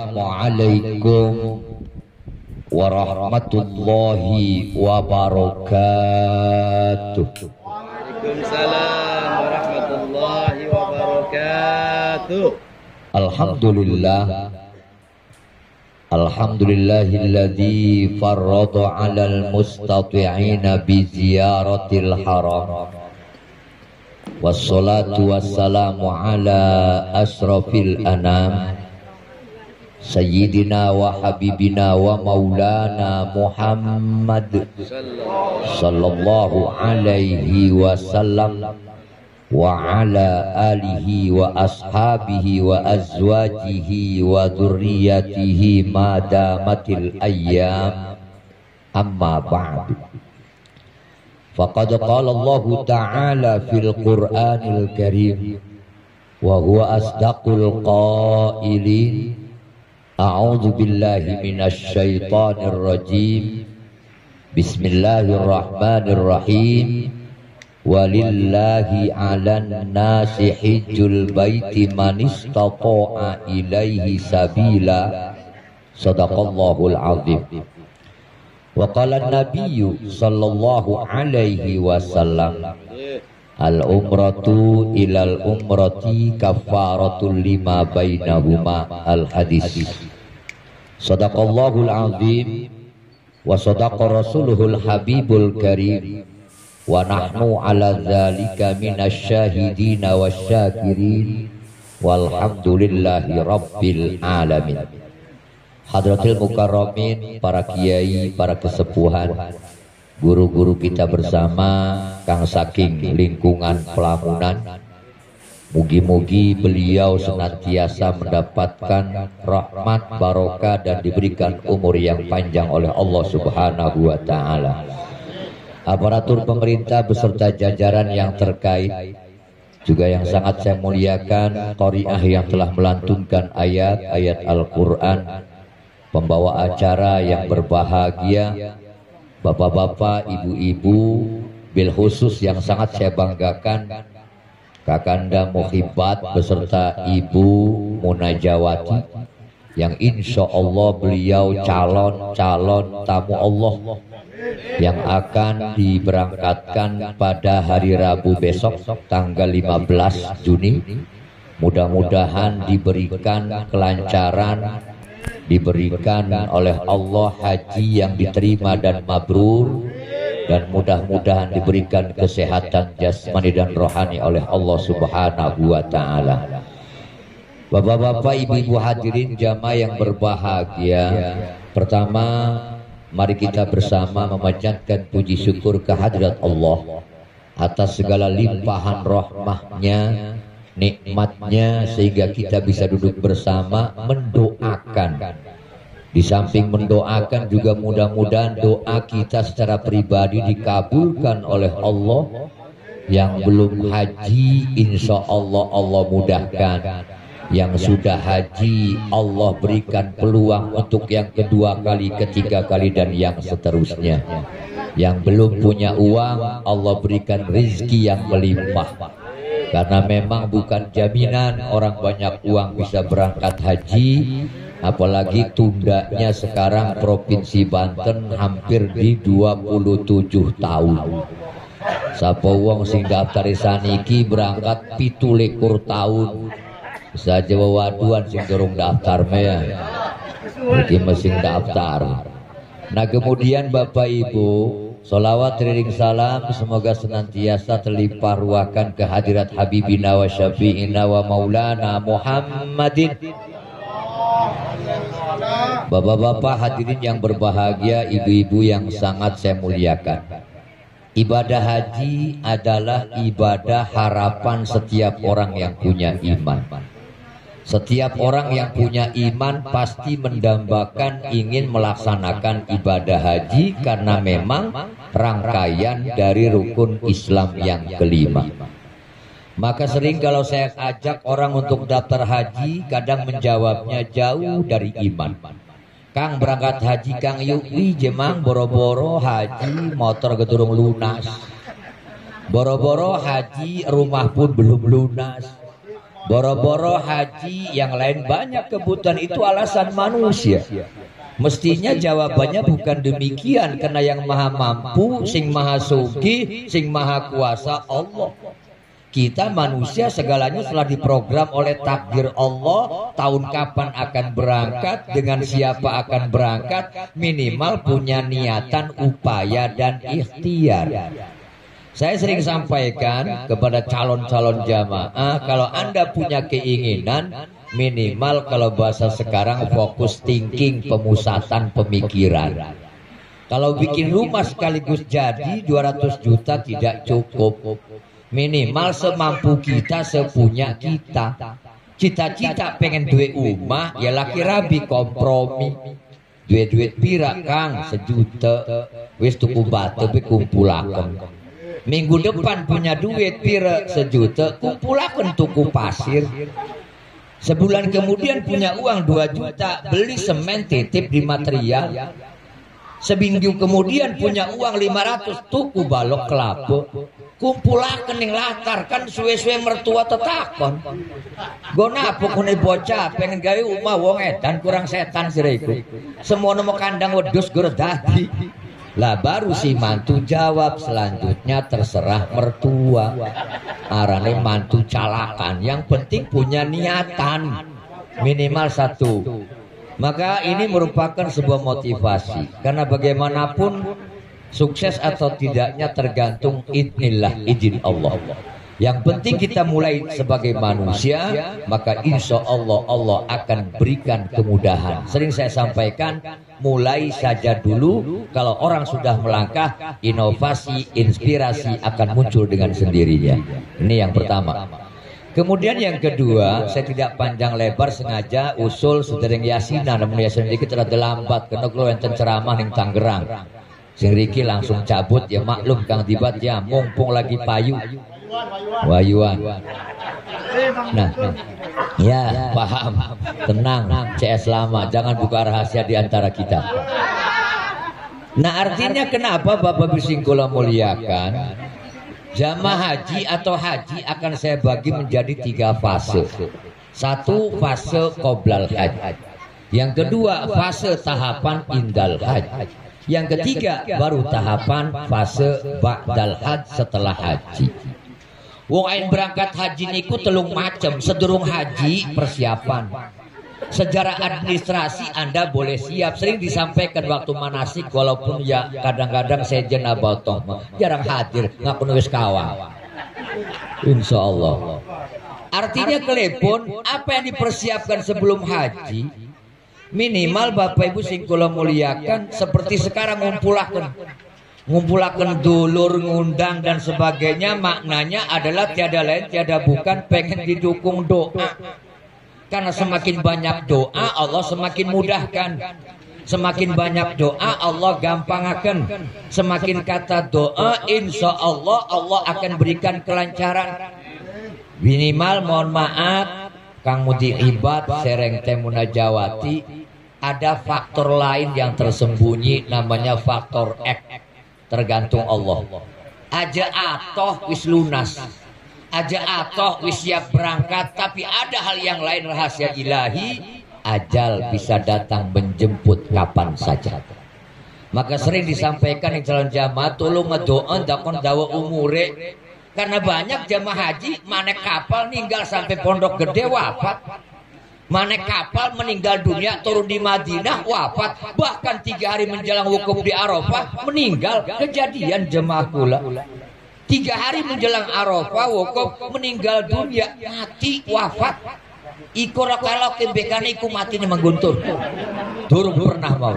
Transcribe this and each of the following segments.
Assalamualaikum warahmatullahi wabarakatuh. Waalaikumsalam warahmatullahi wabarakatuh. Alhamdulillahilladzi farrada 'alal mustati'ina bi ziyaratil haram. Wassalatu wassalamu ala asrafil anam Sayyidina wa habibina wa maulana Muhammad sallallahu alaihi wasallam wa ala alihi wa ashabihi wa azwajihi wa dzurriyyatihi ma damatil ayyam, amma ba'du. Faqad qala Allah ta'ala fil Qur'anil Karim wa huwa asdaqul qailin. A'udzu billahi minasy syaithanir rajim. Bismillahirrahmanirrahim. Walillahi 'alan nasi hijjul baiti man istata'a ilaihi sabila. Shadaqallahul 'azim. Wa qala an-nabiyyu sallallahu alaihi wasallam, al-umratu ilal umrati kafaratul lima bainahuma. Al-hadis. Shadaqallahul 'azim wa shadaqa rasuluhul habibul karim. Wa nahnu ala dzalika minasyahidina wasyakirin walhamdulillahi rabbil alamin. Hadratil mukarramin, para kiai, para kesepuhan, guru-guru kita bersama kang saking lingkungan Pelamunan, mugi-mugi beliau senantiasa mendapatkan rahmat, barokah dan diberikan umur yang panjang oleh Allah Subhanahu wa taala. Aparatur pemerintah beserta jajaran yang terkait, juga yang sangat saya muliakan qari'ah yang telah melantunkan ayat-ayat Al-Qur'an, pembawa acara yang berbahagia, bapak-bapak, ibu-ibu, bil khusus yang sangat saya banggakan Kakanda Muhibbat beserta Ibu Munajawati, yang insya Allah beliau calon tamu Allah yang akan diberangkatkan pada hari Rabu besok tanggal 15 Juni. Mudah-mudahan diberikan kelancaran, diberikan oleh Allah haji yang diterima dan mabrur, dan mudah-mudahan diberikan kesehatan jasmani dan rohani oleh Allah Subhanahu wa taala. Bapak-bapak, ibu-ibu hadirin jamaah yang berbahagia, pertama mari kita bersama memanjatkan puji syukur kehadirat Allah atas segala limpahan rahmahnya, nikmatnya, sehingga kita bisa duduk bersama mendoakan. Di samping mendoakan juga mudah-mudahan doa kita secara pribadi dikabulkan oleh Allah. Yang belum haji insya Allah Allah mudahkan. Yang sudah haji Allah berikan peluang untuk yang kedua kali, ketiga kali, dan yang seterusnya. Yang belum punya uang Allah berikan rezeki yang melimpah. Karena memang bukan jaminan orang banyak uang bisa berangkat haji, apalagi tundanya sekarang Provinsi Banten hampir di 27 tahun. Sapa wong sing daftar saniki berangkat 17 tahun. Saja waduan sing durung daftar ya. Iki mesti daftar. Nah, kemudian Bapak Ibu, sholawat ring salam semoga senantiasa terlimpah ruahkan kehadirat Habibina wa Syafi'ina wa Maulana Muhammadin. Bapak-bapak hadirin yang berbahagia, ibu-ibu yang sangat saya muliakan, ibadah haji adalah ibadah harapan setiap orang yang punya iman. Setiap orang yang punya iman pasti mendambakan ingin melaksanakan ibadah haji, karena memang rangkaian dari rukun Islam yang kelima. Maka sering kalau saya ajak orang untuk daftar haji, kadang menjawabnya jauh dari iman. Kang berangkat haji Kang, yuk jemang boro-boro haji motor gedurung lunas, boro-boro haji rumah pun belum lunas. Boro-boro haji, yang lain banyak kebutuhan, itu alasan manusia. Mestinya jawabannya bukan demikian, karena yang maha mampu, sing maha sugih, sing maha kuasa Allah. Kita manusia segalanya telah diprogram oleh takdir Allah. Tahun kapan akan berangkat, dengan siapa akan berangkat, minimal punya niatan, upaya dan ikhtiar. Saya sering sampaikan kepada calon-calon jamaah, kalau Anda punya keinginan, minimal kalau bahasa sekarang fokus thinking, pemusatan pemikiran. Kalau bikin rumah sekaligus jadi 200 juta tidak cukup. Minimal semampu kita, sepunya kita. Cita-cita pengen duit rumah, ya laki rabi kompromi. Duit pira Kang, 1 juta. Wis tuku batu tapi kumpulaken. Minggu depan punya duit pira 1 juta, kumpulaken tuku pasir. Sebulan kemudian punya uang 2 juta, beli semen titip di material. Seminggu kemudian punya uang 500, tuku balok kelapa. Kumpulaken ning latar, kan suwe-suwe mertua tetakon. Gona apa kene bocah pengen gawe omah wong edan kurang setan siraiku. Semono mau kandang wedhus gur dadi. Lah baru si mantu jawab, selanjutnya terserah mertua. Arane mantu calakan, yang penting punya niatan minimal 1. Maka ini merupakan sebuah motivasi, karena bagaimanapun sukses atau tidaknya tergantung izin Allah. Yang penting kita mulai sebagai manusia, maka insya Allah Allah akan berikan kemudahan. Sering saya sampaikan, mulai saja dulu. Kalau orang sudah melangkah, inovasi, inspirasi akan muncul dengan sendirinya. Ini yang pertama. Kemudian yang kedua, saya tidak panjang lebar, sengaja usul sedereng yasinan, namun yasin dikit rada lambat karena kalau enten ceramah ning Tangerang. Sing Riki langsung cabut, ya maklum Kang Dibat ya, mumpung lagi payu. Wayuan. Nah, ya paham, tenang, CS lama, jangan buka rahasia di antara kita. Nah artinya kenapa Bapak Bisingkula muliakan, jamaah haji atau haji akan saya bagi menjadi 3 fase. 1 fase qoblal haji, yang kedua fase tahapan indal haji, yang ketiga baru tahapan fase ba'dal haji, setelah haji. Wong ain berangkat haji niku telung macem. Sedurung haji persiapan, sejarah administrasi Anda boleh siap. Sering disampaikan waktu manasik, walaupun ya kadang-kadang saya jenah botong, jarang hadir, ngaku nulis kawang. Insya Allah. Artinya telepon, apa yang dipersiapkan sebelum haji, minimal Bapak Ibu sing kula muliakan, seperti sekarang ngumpulaken dulur, ngundang dan sebagainya, maknanya adalah tiada lain tiada bukan pengen didukung doa. Karena semakin banyak doa Allah semakin mudahkan, semakin banyak doa Allah gampangkan, semakin kata doa insya Allah Allah akan berikan kelancaran. Minimal mohon maaf Kang Mudi Ibad Sereng Temuna Jawati, ada faktor lain yang tersembunyi, namanya faktor X. Tergantung Allah. Aja atoh wis lunas, aja atoh wis siap berangkat, tapi ada hal yang lain, rahasia ilahi, ajal bisa datang menjemput kapan saja. Maka sering disampaikan yang calon jamaah, tolong ngedoa dakon dawa umure, karena banyak jamaah haji manek kapal ninggal sampai pondok gede wafat. Manek kapal meninggal dunia turun di Madinah wafat, bahkan 3 hari menjelang wukuf di Arafah meninggal. Kejadian jemaah kula 3 hari menjelang Arafah wukuf meninggal dunia, mati wafat. Iku kalau kebekane iku mati nih mengguntur, durung pernah mau.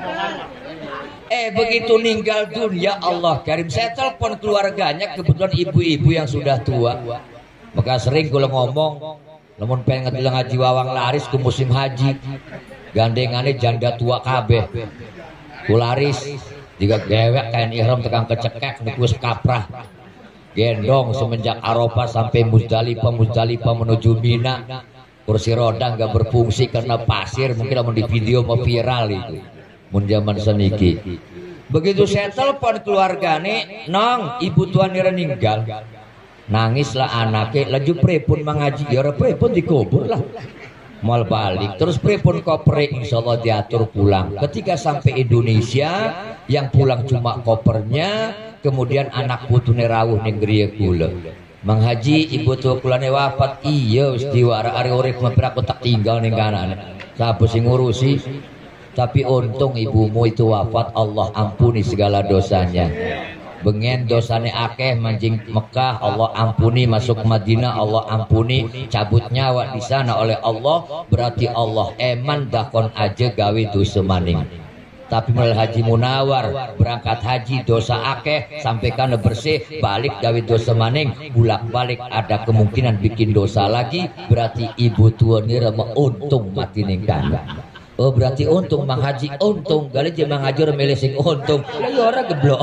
Begitu ninggal dunia, Allah karim, saya telepon keluarganya, kebetulan ibu-ibu yang sudah tua. Maka sering kula ngomong, namun pengen ngedelang haji wawang laris ke musim haji, gandengane janda tua kabeh kularis juga gewek kain ihram tekan kecekek nikus kaprah gendong semenjak Arafah sampai Muzdalifah menuju Mina, kursi roda nggak berfungsi karena pasir, mungkin mau di video mau viral itu mun zaman seniki. Begitu saya telepon keluargane, nong ibu tuan nira ninggal, Nangislah anaknya, laju pripun mengaji, ya ora pripun dikubur lah. Mal balik, terus pripun koper insyaallah diatur pulang. Ketika sampai Indonesia, yang pulang cuma kopernya, kemudian anak putune rawuh ning griya kula. Mang Haji, ibu tua kulane wafat. Iya wis diwara ari urip mampir aku tak tinggal ning kanane. Sapa sing ngurusi? Tapi untung ibumu itu wafat, Allah ampuni segala dosanya. Bengen dosane akeh mancing Mekah, Allah ampuni, masuk Madinah, Allah ampuni, cabut nyawa di sana oleh Allah, berarti Allah eman dakon aja gawe dosa maning. Tapi mulai Haji Munawar berangkat haji dosa akeh sampai kana bersih, balik gawe dosa maning, bulak-balik ada kemungkinan bikin dosa lagi, berarti ibu tua nira untung mati ning kana. Oh berarti untung Mang Haji, untung gali je Mang Haji milih sing untung. Ya ora geblok.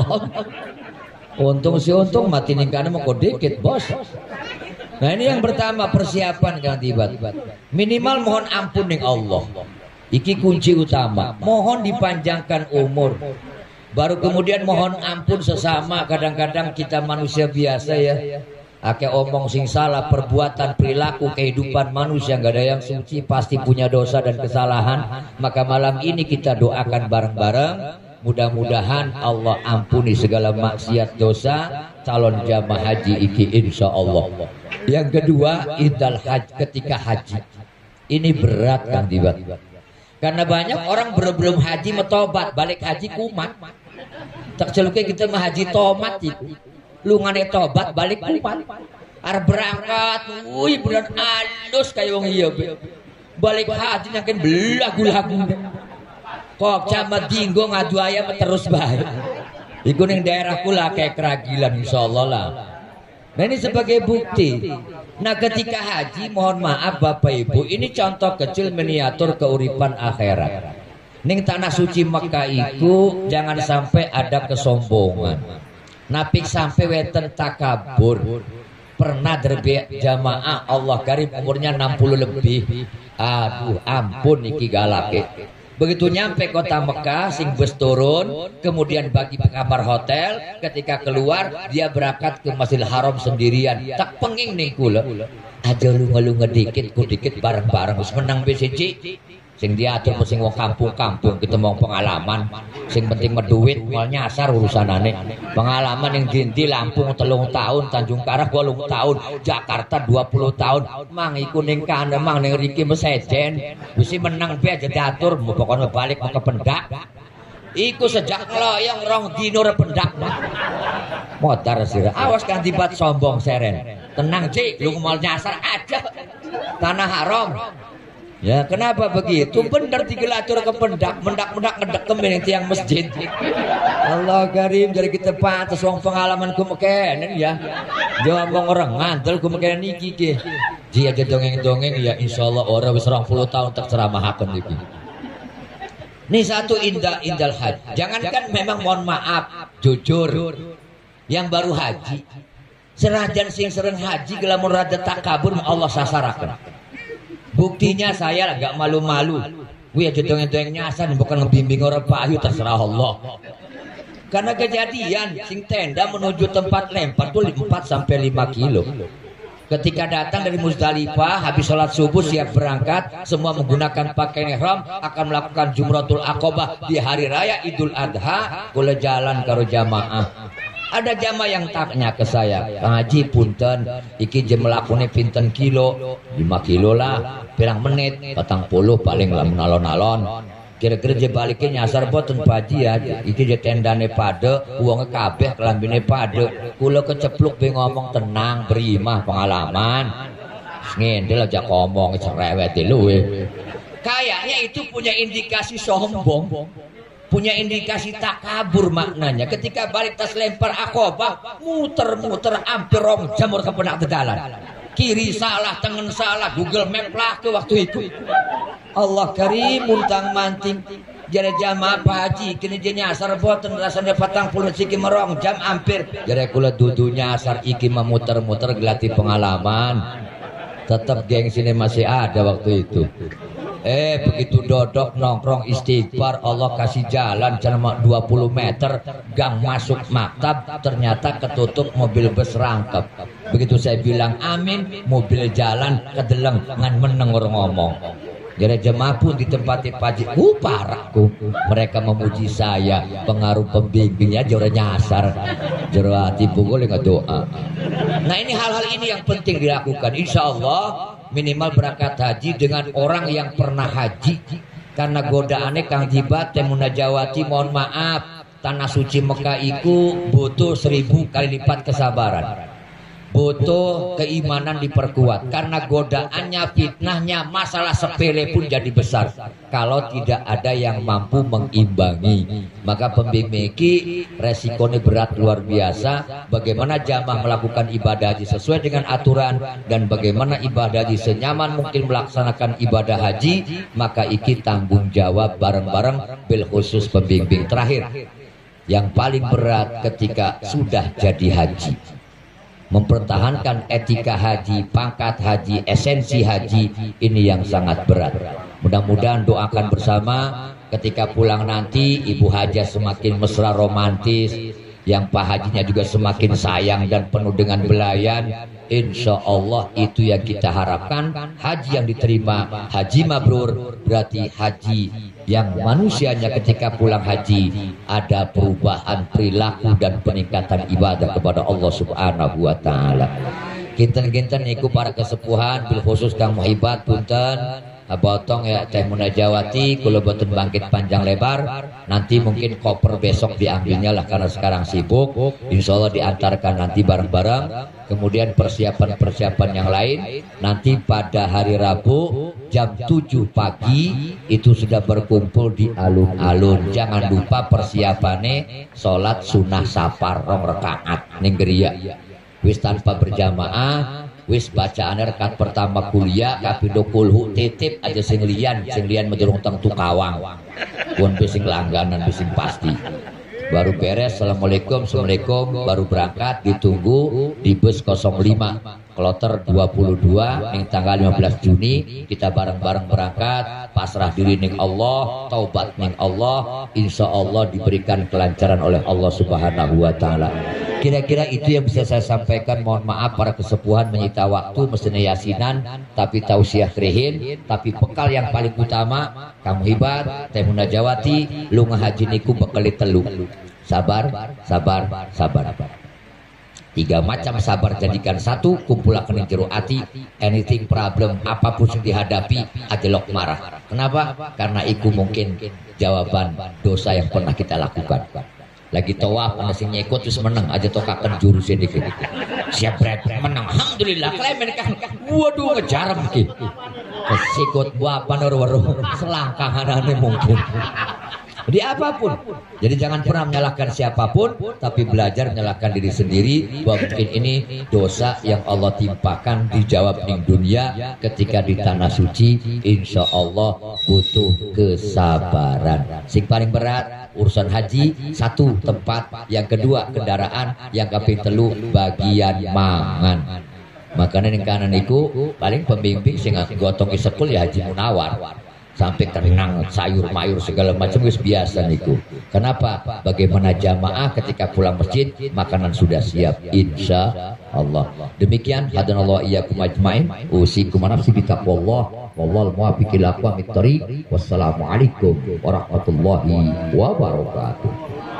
Untung si untung mati ning kana mengko dikit, Bos. Nah ini yang pertama, persiapan Kang Tibat. Minimal mohon ampun ning Allah. Iki kunci utama. Mohon dipanjangkan umur. Baru kemudian mohon ampun sesama. Kadang-kadang kita manusia biasa ya. Akeh omong sing salah, perbuatan, perilaku, kehidupan manusia nggak ada yang suci, pasti punya dosa dan kesalahan. Maka malam ini kita doakan bareng-bareng. Mudah-mudahan Allah ampuni segala maksiat dosa calon jamaah haji iki insya Allah. Yang kedua, idal haji, ketika haji. Ini berat Kang Tibat. Karena banyak orang belum haji metobat, balik haji kumat. Tak celuknya kita mah haji tomat itu. Lu ngane tobat balik kumat. Arep berangkat, wih bener alus kayak wong iya. Balik haji nyakin belagu-lagu. Kok camat dinggo ngadu ayam terus baik. Iku ning daerah kula kayak keragilan insyaallah lah. Nah ini sebagai bukti. Nah ketika haji, mohon maaf Bapak Ibu, ini contoh kecil miniatur keuripan akhirat. Ning tanah suci Mekah iku jangan sampai ada kesombongan. Napik sampai weten takabur. Pernah derbe jamaah Allah karim umurnya 60 lebih. Aduh ampun iki galake. Begitu nyampe kota Mekah, sing bus turun, kemudian bagi kabar hotel, ketika keluar dia berangkat ke Masjidil Haram sendirian. Tak penging nih kula. Aja lunga-lunga dikit, ku dikit bareng-bareng. Wis menang BCC. Sing diatur sing wong kampung-kampung, kita mau pengalaman. Sing penting meduit, mal nyasar urusanane. Pengalaman yang dinti Lampung 3 tahun, Tanjung Karang 8 tahun, Jakarta 20 tahun. Mang iku ning kana mang ning riki mesejen. Wis menang be aja diatur, pokoknya balik ke pendak. Iku sejak ngeloyong rong dino rependak. Modar sira. Awas Kang Tibat sombong seren. Tenang Cik, lu mal nyasar aja. Tanah haram. Ya kenapa begitu? Bener digelatur ke pendak, mendak-mendak ngedek kemen tiang masjid. Allah karim, jadi kita pantas wong pengalaman kumekenen ya. Dia ngomong orang ngantel kumekenen iki ki. Dia aja dongeng-dongeng ya insyaallah ora wis 20 tahun tak ceramahaken iki. Ini satu indal haji. Jangankan memang mohon maaf, jujur. Yang baru haji, senajan sing sering haji gelamun rada takabur Allah sasaraken. Buktinya saya agak malu-malu. Wih aja dongeng-dongeng nyasar bukan ngebimbing orang payu terserah Allah. Karena kejadian sing tenda menuju tempat lempar tuh 4 sampai 5 kilo. Ketika datang dari Muzdalifah habis sholat subuh siap berangkat, semua menggunakan pakaian ihram akan melakukan Jumratul Aqabah di hari raya Idul Adha. Kula jalan karo jamaah. Ada jamaah yang tanya ke saya, Kang Haji punten, iki jam lakune pinten kilo? 5 kilo lah, pirang menit, 40 paling lah menalon-alon. Kira-kira je baliknya nyasar boten baji ya, iki je tendane pade, uangnya kabeh kelambine pade. Kula kecepluk be ngomong tenang, berimah pengalaman. Ngendel aja ngomong cerewet luwe. Kayaknya itu punya indikasi sombong. Punya indikasi takabur maknanya. Ketika balik tas lempar Aqabah, muter-muter hampir rong jamur ke penak tegalan. Kiri salah, tengen salah, Google Map lah ke waktu itu. Allah karim muntang manting. Jadi jamaah haji kini dia nyasar boten rasanya 40 siki merong jam hampir. Jadi kula dudu nyasar iki memuter-muter gelati pengalaman. Tetap gengsi ini masih ada waktu itu. Begitu dodok nongkrong istighfar, Allah kasih jalan cuma 20 meter gang masuk maktab, ternyata ketutup mobil bus rangkep. Begitu saya bilang amin, mobil jalan kedeleng ngan meneng orang ngomong. Jadi jemaah pun di tempat pajik, parahku. Mereka memuji saya, pengaruh pembimbingnya jora nyasar, jora hati pukul dengan doa. Nah ini hal-hal ini yang penting dilakukan. Insya Allah minimal berangkat haji dengan orang yang pernah haji. Karena godaannya Kang Jibat dan Munajawati, mohon maaf, tanah suci Mekah itu butuh 1000 kali lipat kesabaran, butuh keimanan diperkuat. Karena godaannya, fitnahnya, masalah sepele pun jadi besar kalau tidak ada yang mampu mengimbangi. Maka pembimbing resikonya berat luar biasa. Bagaimana jamaah melakukan ibadah haji sesuai dengan aturan, dan bagaimana ibadah haji senyaman mungkin melaksanakan ibadah haji. Maka iki tanggung jawab bareng-bareng, bil khusus pembimbing. Terakhir, yang paling berat ketika sudah jadi haji, mempertahankan etika haji, pangkat haji, esensi haji, ini yang sangat berat. Mudah-mudahan doakan bersama ketika pulang nanti ibu haja semakin mesra romantis, yang Pak Hajinya juga semakin sayang dan penuh dengan belayan. Insya Allah itu yang kita harapkan. Haji yang diterima, haji mabrur, berarti haji yang manusianya ketika pulang haji ada perubahan perilaku dan peningkatan ibadah kepada Allah Subhanahu wa Ta'ala. Kinten-kinten iku para kesepuhan, bil khusus Kang Muhibat punten Abotong ya Teh Munajawati, kula boten bangkit panjang lebar. Nanti mungkin koper besok diambilnya lah karena sekarang sibuk. Insya Allah diantarkan nanti bareng-bareng. Kemudian persiapan-persiapan yang lain nanti pada hari Rabu jam 7 pagi itu sudah berkumpul di alun-alun. Jangan lupa persiapannya sholat sunnah safar 2 rakaat ning geria. Wis tanpa berjamaah, wis bacaan rakaat pertama kuliah kapindo kulhu titip aja sing lian medurung teng tukawang. Pun bising langganan bising pasti. Baru beres, assalamualaikum, assalamualaikum, baru berangkat, ditunggu di bus 05 kloter 22 ning tanggal 15 Juni kita bareng-bareng berangkat, pasrah diri ning Allah, taubat ning Allah, insya Allah diberikan kelancaran oleh Allah Subhanahu wa Ta'ala. Kira-kira itu yang bisa saya sampaikan. Mohon maaf para kesepuhan menyita waktu mestinya yasinan, tapi tausiah krihin, tapi bekal yang paling utama Kang Muhibat, Teh Munajawati, lunga haji niku bekali telu. Sabar, sabar, sabar. 3 macam sabar jadikan 1, kumpulakan yang jero ati, anything problem apapun yang dihadapi ajelok marah. Kenapa? Karena itu mungkin jawaban dosa yang pernah kita lakukan. Lagi tawaf ana sing nyekot terus menang aja tokaken jurus dikit. Siap berat menang. Alhamdulillah klemen kan. Waduh ngejarem iki. Kesikut bapan weruh selangkanganane mungkin. Jadi apapun. Jadi jangan pernah menyalahkan siapapun, tapi belajar menyalahkan diri sendiri bahwa mungkin ini dosa yang Allah timpakan dijawab di dunia. Ketika di tanah suci insya Allah butuh kesabaran. Sing paling berat urusan haji 1 tempat, yang kedua kendaraan, yang kaping 3 bagian mangan. Makanya ning kanan niku paling pembimbing sing gotong sekul ya Haji Munawar. Sampai tenang sayur mayur segala macam wis biasa niku. Kenapa? Bagaimana jamaah ketika pulang masjid makanan sudah siap insya Allah. Demikian hadanallahu iyyakum ajmain. Usikum nafsi bitaqwallah wallahul muwaffiq ila aqwamit thoriq. Wassalamualaikum warahmatullahi wabarakatuh.